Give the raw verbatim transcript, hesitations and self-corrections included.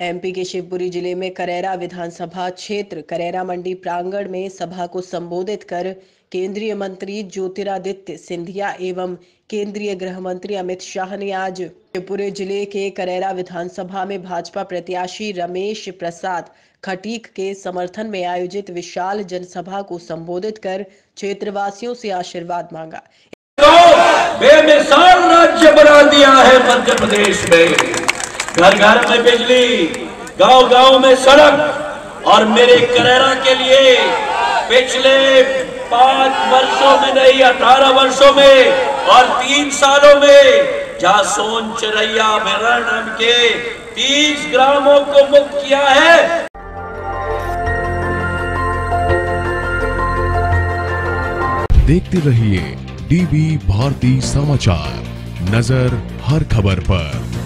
MP के शिवपुरी जिले में करैरा विधानसभा क्षेत्र करैरा मंडी प्रांगण में सभा को संबोधित कर केंद्रीय मंत्री ज्योतिरादित्य सिंधिया एवं केंद्रीय गृह मंत्री अमित शाह ने आज शिवपुरी जिले के करैरा विधानसभा में भाजपा प्रत्याशी रमेश प्रसाद खटीक के समर्थन में आयोजित विशाल जनसभा को संबोधित कर क्षेत्रवासियों से आशीर्वाद मांगा। बेमिसाल राज्य बना दिया है मध्य प्रदेश में। घर घर में बिजली, गांव गांव में सड़क, और मेरे करैरा के लिए पिछले पांच वर्षों में नहीं अठारह वर्षों में और तीन सालों में जहां सोन चिरैया अभयारण्य के तीस ग्रामों को मुक्त किया है। देखते रहिए डीबी भारती समाचार, नजर हर खबर पर।